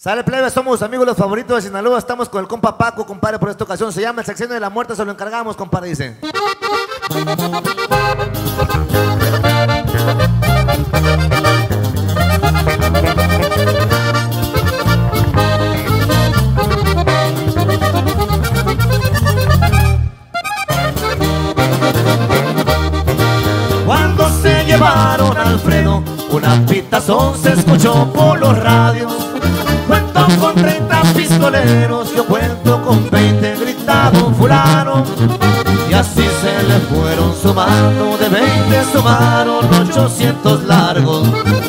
Sale plebe, somos amigos los favoritos de Sinaloa. Estamos con el compa Paco, compadre, por esta ocasión. Se llama El Sexenio de la Muerte, se lo encargamos, compadre, dice. Cuando se llevaron a Alfredo, una pitazón se escuchó por los radios. Cuento con 30 pistoleros, yo cuento con 20, gritaba fulano. Y así se le fueron sumando, de 20 sumaron 800 largos.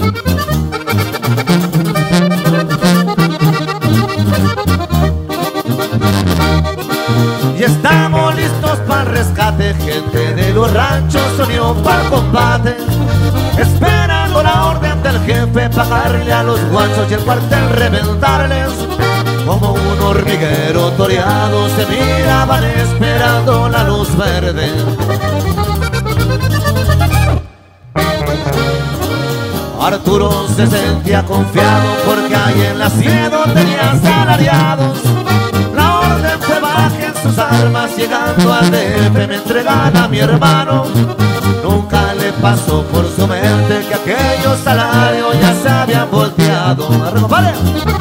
Y estamos listos para el rescate, gente de los ranchos se unió para el combate, esperando la orden del jefe, pagarle a los guachos y el cuartel reventarles. Como un hormiguero toreado se miraban esperando la luz verde. Arturo se sentía confiado porque ahí en la Siedo tenía salariados. La orden fue bajen sus armas, llegando al DF me entregan a mi hermano. Nunca le pasó por su mente que aquellos salarios ya se habían volteado. ¡Vale!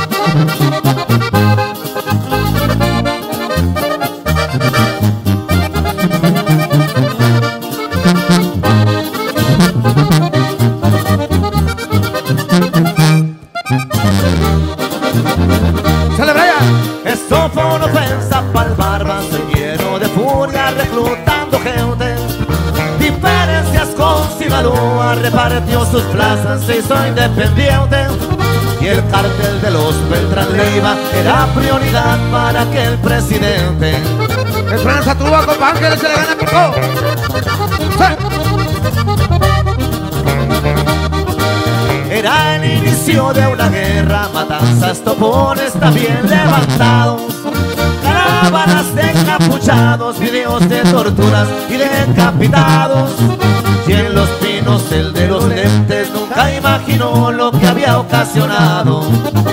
Esto fue una ofensa para el barba, se llenó de furia reclutando gente. Diferencias con Sinaloa, repartió sus plazas, se hizo independiente. Y el cártel de los Beltrán Leiva era prioridad para aquel presidente. Esperanza tuvo, compa Ángeles, se le gana por todo. Era el inicio de una guerra, matanzas, topones también levantados, caravanas de encapuchados, videos de torturas y decapitados. Y en Los Pinos el de los lentes nunca imaginó lo que había ocasionado.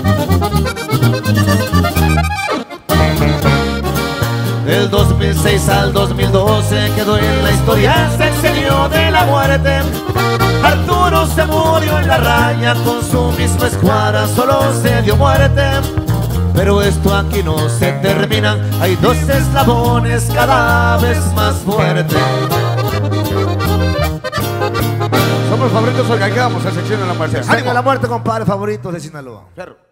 Del 2006 al 2012 quedó en la historia el sexenio de la muerte. Arturo se murió en la raya con su misma escuadra, solo se dio muerte. Pero esto aquí no se termina, hay dos eslabones cada vez más fuertes. Somos favoritos, organizamos el Sexenio de la Muerte. ¡Ánimo! La muerte, compadre, favoritos de Sinaloa. Perro.